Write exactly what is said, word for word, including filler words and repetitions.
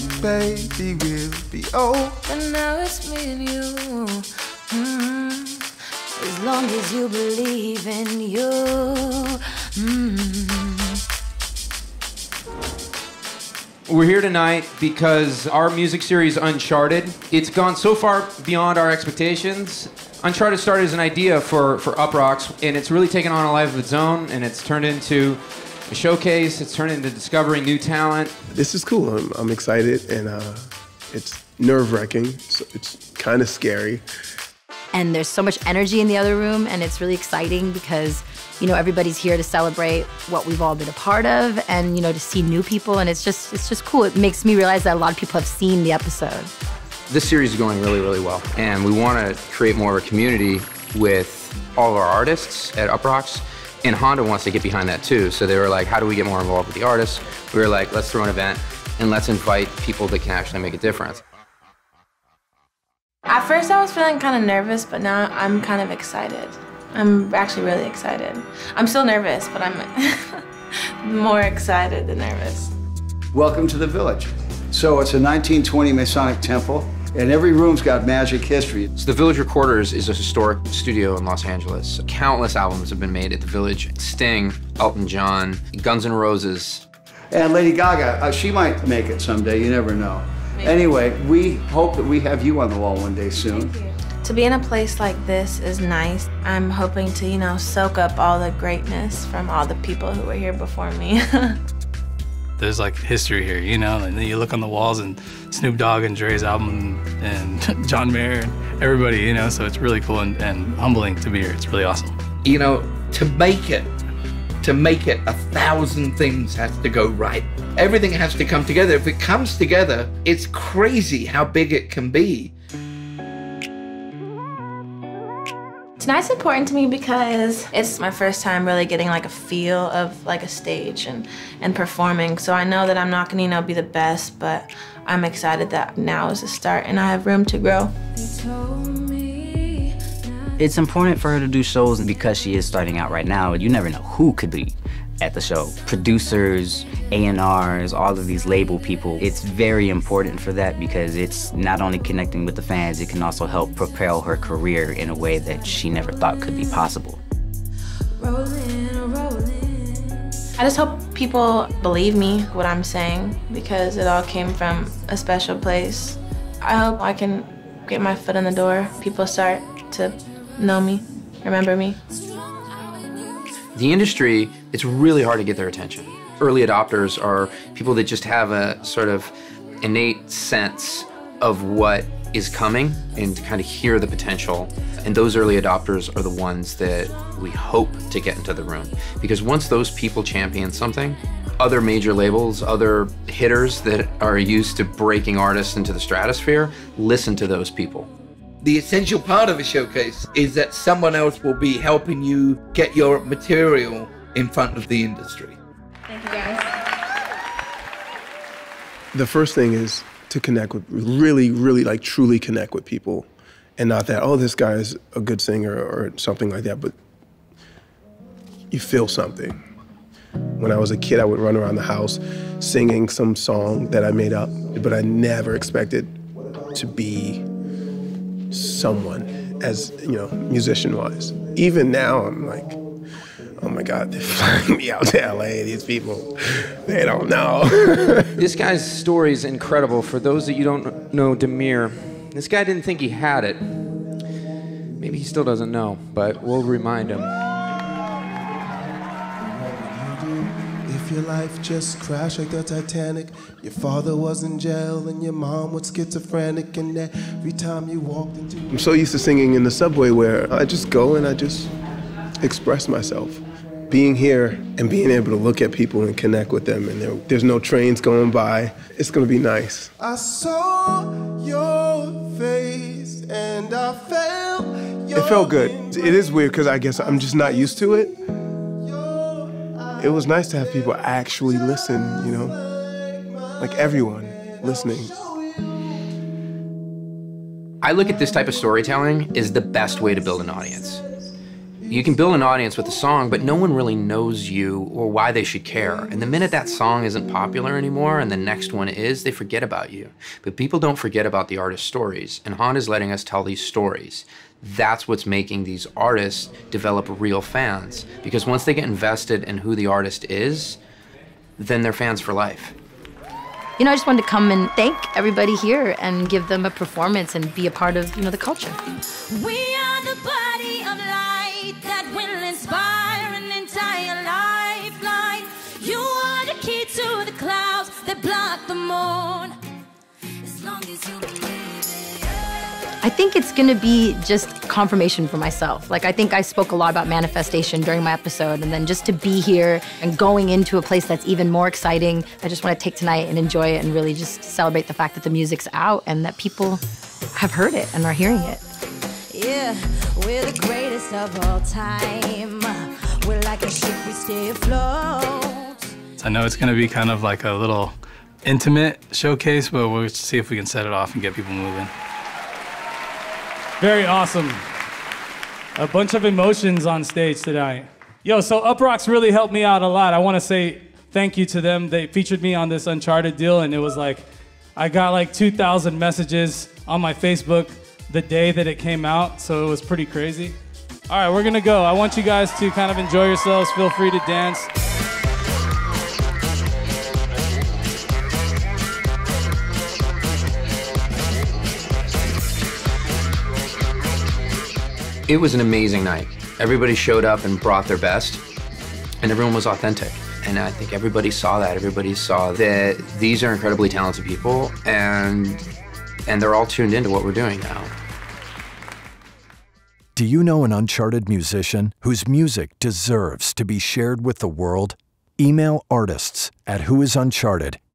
baby, we'll be old. But now it's me and you. Mm-hmm. As long as you believe in you. Mm-hmm. We're here tonight because our music series, Uncharted, it's gone so far beyond our expectations. Uncharted started as an idea for, for Uproxx, and it's really taken on a life of its own, and it's turned into a showcase, it's turned into discovering new talent. This is cool. I'm, I'm excited, and uh, it's nerve-wracking. So it's kind of scary. And there's so much energy in the other room, and it's really exciting because, you know, everybody's here to celebrate what we've all been a part of, and, you know, to see new people, and it's just, it's just cool. It makes me realize that a lot of people have seen the episode. This series is going really, really well, and we want to create more of a community with all of our artists at Uproxx, and Honda wants to get behind that too. So they were like, how do we get more involved with the artists? We were like, let's throw an event, and let's invite people that can actually make a difference. At first I was feeling kind of nervous, but now I'm kind of excited. I'm actually really excited. I'm still nervous, but I'm more excited than nervous. Welcome to the Village. So it's a nineteen twenty Masonic temple, and every room's got magic history. So the Village Recorders is a historic studio in Los Angeles. Countless albums have been made at the Village. Sting, Elton John, Guns N' Roses. And Lady Gaga, uh, she might make it someday, you never know. Maybe. Anyway, we hope that we have you on the wall one day soon. Thank you. To be in a place like this is nice. I'm hoping to, you know, soak up all the greatness from all the people who were here before me. There's like history here, you know, and then you look on the walls and Snoop Dogg and Dre's album and John Mayer and everybody, you know, so it's really cool and, and humbling to be here. It's really awesome. You know, to make it, to make it, a thousand things have to go right. Everything has to come together. If it comes together, it's crazy how big it can be. Tonight's important to me because it's my first time really getting like a feel of like a stage and, and performing. So I know that I'm not gonna, you know, be the best, but I'm excited that now is the start and I have room to grow. It's important for her to do shows because she is starting out right now. You never know who could be at the show. Producers, A and Rs, all of these label people. It's very important for that because it's not only connecting with the fans, it can also help propel her career in a way that she never thought could be possible. Rolling, rolling. I just hope people believe me, what I'm saying, because it all came from a special place. I hope I can get my foot in the door. People start to know me, remember me. The industry, it's really hard to get their attention. Early adopters are people that just have a sort of innate sense of what is coming and to kind of hear the potential. And those early adopters are the ones that we hope to get into the room. Because once those people champion something, other major labels, other hitters that are used to breaking artists into the stratosphere, listen to those people. The essential part of a showcase is that someone else will be helping you get your material in front of the industry. Thank you, guys. The first thing is to connect with, really, really, like, truly connect with people. And not that, oh, this guy is a good singer or something like that, but you feel something. When I was a kid, I would run around the house singing some song that I made up, but I never expected to be someone as, you know, musician-wise. Even now, I'm like, oh my God, they're flying me out to L A, these people, they don't know. This guy's story is incredible. For those that you don't know Demir, this guy didn't think he had it. Maybe he still doesn't know, but we'll remind him. Your life just crashed like the Titanic. Your father was in jail and your mom was schizophrenic, and every time you walked into... I'm so used to singing in the subway where I just go and I just express myself. Being here and being able to look at people and connect with them, and there, there's no trains going by, it's gonna be nice. I saw your face and I felt your... It felt good. It is weird because I guess I'm just not used to it. It was nice to have people actually listen, you know? Like everyone listening. I look at this type of storytelling as the best way to build an audience. You can build an audience with a song, but no one really knows you or why they should care. And the minute that song isn't popular anymore and the next one is, they forget about you. But people don't forget about the artist's stories, and Honda's letting us tell these stories. That's what's making these artists develop real fans. Because once they get invested in who the artist is, then they're fans for life. You know, I just wanted to come and thank everybody here and give them a performance and be a part of, you know, the culture. We are the body of light that will inspire an entire lifeline. You are the key to the clouds that block the moon. As long as you believe it. I think it's gonna be just confirmation for myself. Like, I think I spoke a lot about manifestation during my episode, and then just to be here and going into a place that's even more exciting, I just wanna take tonight and enjoy it and really just celebrate the fact that the music's out and that people have heard it and are hearing it. Yeah, we're the greatest of all time. We're like a ship, we stay afloat. I know it's gonna be kind of like a little intimate showcase, but we'll see if we can set it off and get people moving. Very awesome. A bunch of emotions on stage tonight. Yo, so Uproxx really helped me out a lot. I want to say thank you to them. They featured me on this Uncharted deal, and it was like, I got like two thousand messages on my Facebook the day that it came out, so it was pretty crazy. All right, we're gonna go. I want you guys to kind of enjoy yourselves. Feel free to dance. It was an amazing night. Everybody showed up and brought their best, and everyone was authentic. And I think everybody saw that. Everybody saw that these are incredibly talented people, and, and they're all tuned into what we're doing now. Do you know an Uncharted musician whose music deserves to be shared with the world? Email artists at whoisuncharted